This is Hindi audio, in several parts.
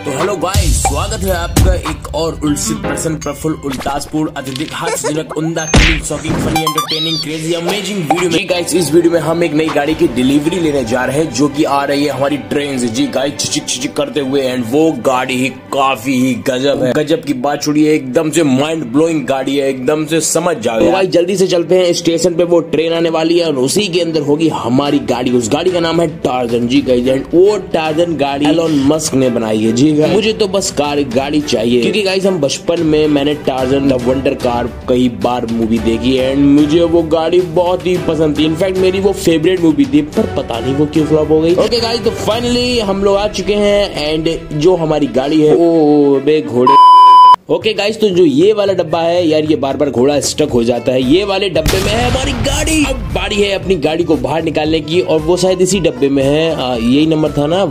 तो हेलो गाइस, स्वागत है आपका एक और उल्सित प्रसन्न प्रफुल्ल उल्लासपूर्ण अत्यधिक हास्यजनक उम्दा shocking funny entertaining crazy amazing video में। जी गाइस, इस वीडियो में हम एक नई गाड़ी की डिलीवरी लेने जा रहे हैं जो कि आ रही है हमारी ट्रेन से। जी गाइस, छिचिक करते हुए एंड वो गाड़ी ही काफी ही गजब है। गजब की बात छोड़िए, एकदम से माइंड ब्लोइंग गाड़ी है, एकदम से समझ जाओ। तो भाई जल्दी से चलते हैं स्टेशन पे, वो ट्रेन आने वाली है और उसी के अंदर होगी हमारी गाड़ी। उस गाड़ी का नाम है टार्जन। जी गाइस, एंड वो टार्जन गाड़ी एलोन मस्क ने बनाई है। जी गाइस, मुझे तो बस गाड़ी चाहिए, क्योंकि गाइस हम बचपन में मैंने टार्जन द वंडर कार कई बार मूवी देखी है एंड मुझे वो गाड़ी बहुत ही पसंद थी। इनफैक्ट मेरी वो फेवरेट मूवी थी, पर पता नहीं वो क्यों फ्लॉप हो गई। ओके गाइस, तो फाइनली हम लोग आ चुके हैं एंड जो हमारी गाड़ी है वो बे घोड़े। ओके गाइस, तो जो ये वाला डब्बा है यार, ये बार बार घोड़ा स्टक हो जाता है। ये वाले डब्बे में है हमारी गाड़ी। अब बारी है अपनी गाड़ी को बाहर निकालने की और वो शायद इसी डब्बे में है। यही नंबर था ना,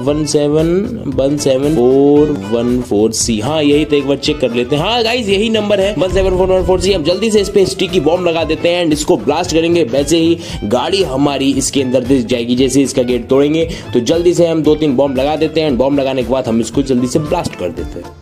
1717414C। हाँ यही तो, एक बार चेक कर लेते हैं। हाँ गाइस, यही नंबर है 17414C। अब जल्दी से इस पे स्टिकी बॉम्ब लगा देते हैं एंड इसको ब्लास्ट करेंगे। वैसे ही गाड़ी हमारी इसके अंदर घुस जाएगी जैसे इसका गेट तोड़ेंगे। तो जल्दी से हम 2-3 बॉम्ब लगा देते हैं एंड बॉम्ब लगाने के बाद हम इसको जल्दी से ब्लास्ट कर देते हैं।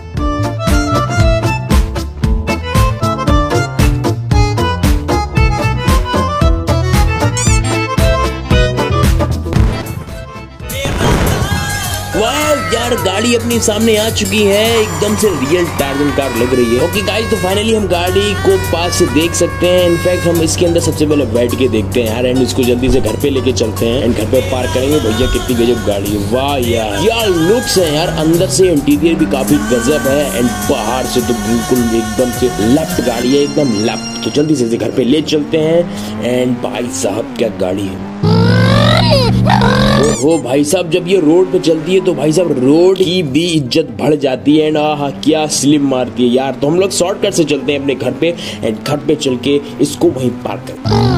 यार गाड़ी अपनी सामने आ चुकी है, एकदम से रियल टार्जन कार लग रही है। ओके गाइस, तो फाइनली हम गाड़ी को पास से देख सकते हैं। इनफैक्ट हम इसके अंदर सबसे पहले बैठ के देखते हैं यार एंड इसको जल्दी से घर पे लेके चलते हैं एंड घर पे पार्क करेंगे। भैया कितनी गजब गाड़ी है, वाह यार लुक्स है यार। अंदर से इंटीरियर भी काफी गजब है एंड बाहर से तो बिल्कुल एकदम से लेफ्ट गाड़ी है, एकदम लेफ्ट। तो जल्दी से घर पे ले चलते हैं एंड भाई साहब क्या गाड़ी है। ओहो भाई साहब, जब ये रोड पे चलती है तो भाई साहब रोड की भी इज्जत बढ़ जाती है एंड आहा क्या स्लिम मारती है यार। तो हम लोग शॉर्टकट से चलते हैं अपने घर पे एंड घर पे चल के इसको वहीं पार्क करते हैं।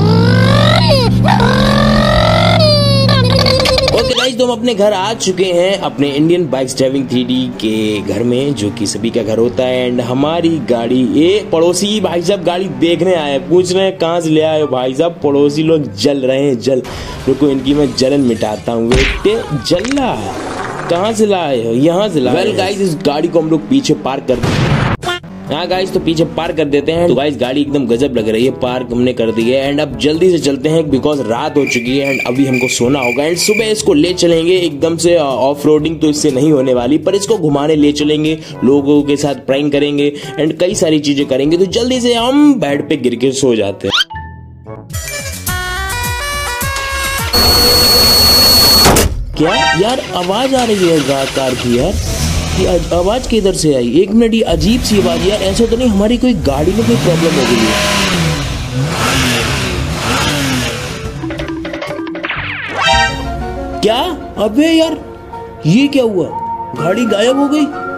ओके गाइस, तो हम अपने घर आ चुके हैं, अपने इंडियन बाइक्स ड्राइविंग 3D के घर में, जो कि सभी का घर होता है। एंड हमारी गाड़ी, ये पड़ोसी भाई साहब गाड़ी देखने आए, पूछ रहे हैं कहाँ से ले आए हो भाई साहब। पड़ोसी लोग जल रहे हैं, जल। रुको इनकी मैं जलन मिटाता हूँ। बेटे जल रहा है, कहाँ से लाए हो? यहाँ से लाए। वेल गाइस, इस गाड़ी को हम लोग पीछे पार्क कर देते हैं। हाँ गाइस, तो पीछे पार्क कर देते हैं। तो गाइस गाड़ी एकदम गजब लग रही है, पार्क हमने कर दी है एंड अब जल्दी से चलते हैं बिकॉज रात हो चुकी है एंड अभी हमको सोना होगा। एंड सुबह इसको ले चलेंगे, एकदम से ऑफ रोडिंग तो इससे नहीं होने वाली, पर इसको घुमाने ले चलेंगे, लोगों के साथ प्रैंक करेंगे एंड कई सारी चीजें करेंगे। तो जल्दी से हम बेड पे गिर के सो जाते हैं। क्या यार आवाज आ रही है कार की यार, ये आवाज किधर से आई? एक मिनट, ये अजीब सी आवाज यार। ऐसा तो नहीं हमारी कोई गाड़ी में कोई प्रॉब्लम हो गई है? क्या? अबे यार ये क्या हुआ, गाड़ी गायब हो गई।